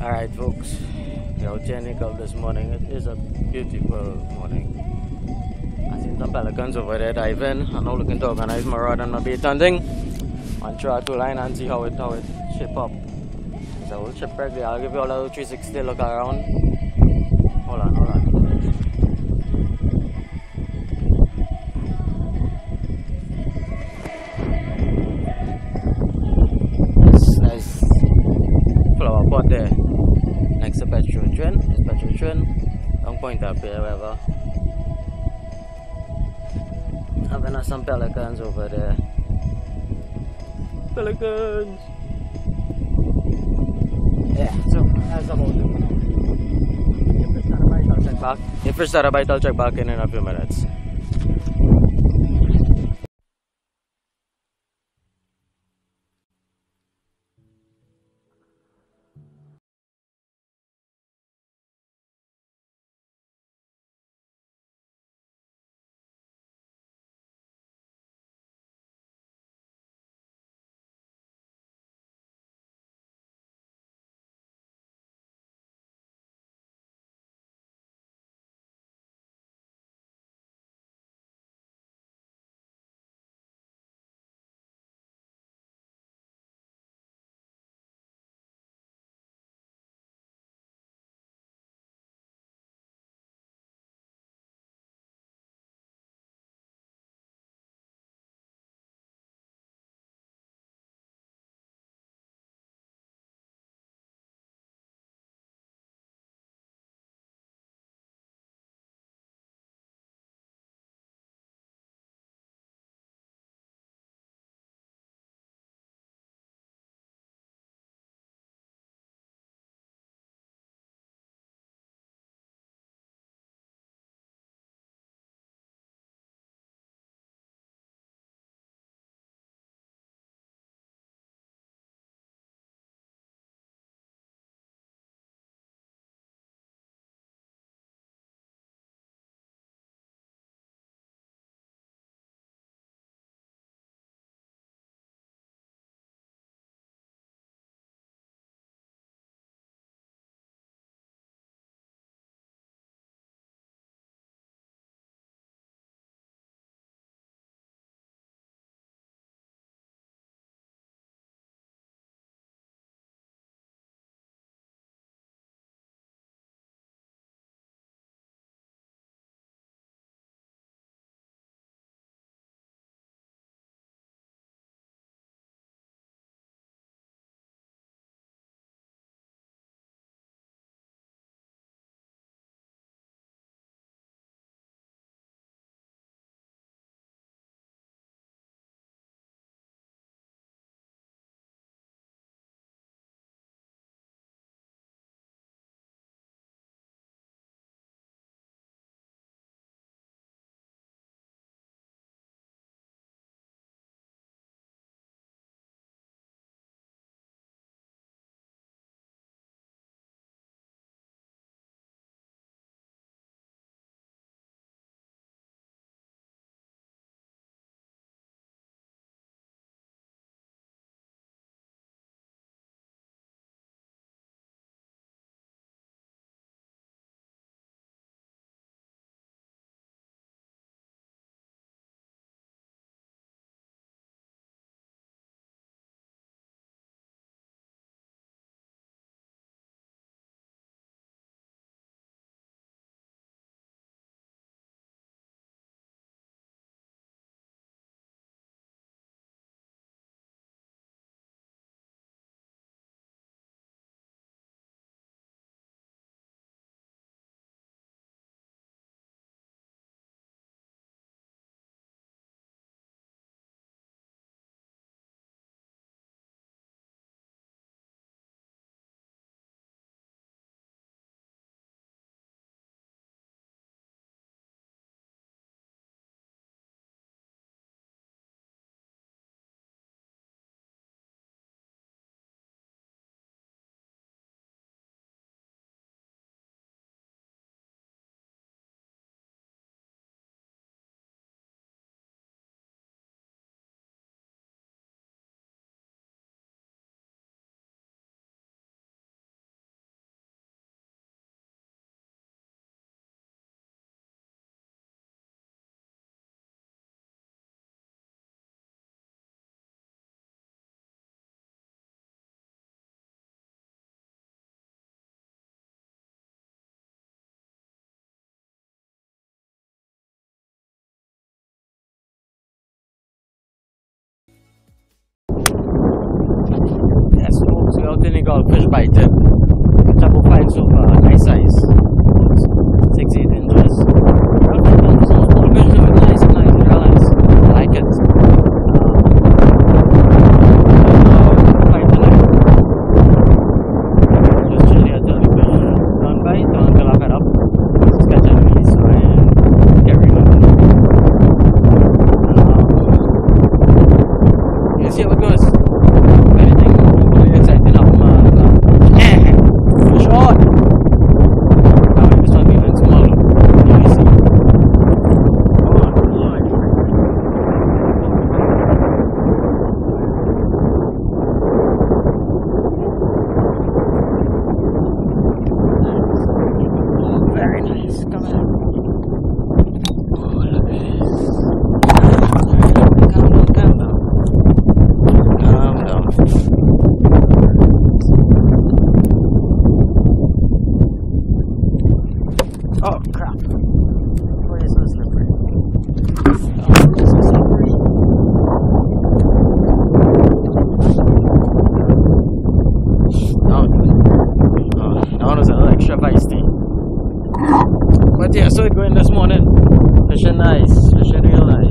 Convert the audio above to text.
Alright, folks, we are technical this morning. It is a beautiful morning. I seen some pelicans over there diving. I'm now looking to organize my rod and my bait and thing and try to line and see how it shape up. It's a whole shipwreck there. I'll give you all a 360 look around. Hold on. Nice flower pot there. Next to petrol train. It's petrol train. Don't point up here, whatever. And then there's some pelicans over there. Pelicans! Yeah, so that's about it. If we start a bite, I'll check back in a few minutes. tiny goldfish bited. It's about 5 so far, nice size. 6-8 inches. Some small fish do it nice and nice, real nice. I like it. Fight tonight. Just chill here till the fish done by, until I fed up. Just catch a release and get rid of it. You see how it goes. Anything really exciting happen, fish on. Now this one even smaller. Let me see. Oh Lord. Very nice. Come on. Oh, look at this. Calm down, calm down. Calm down. Oh crap. Why is so slippery? Oh, it's so slippery. Now there's a little extra feisty. But yeah, so it's going this morning. Fishing nice, fishing real nice.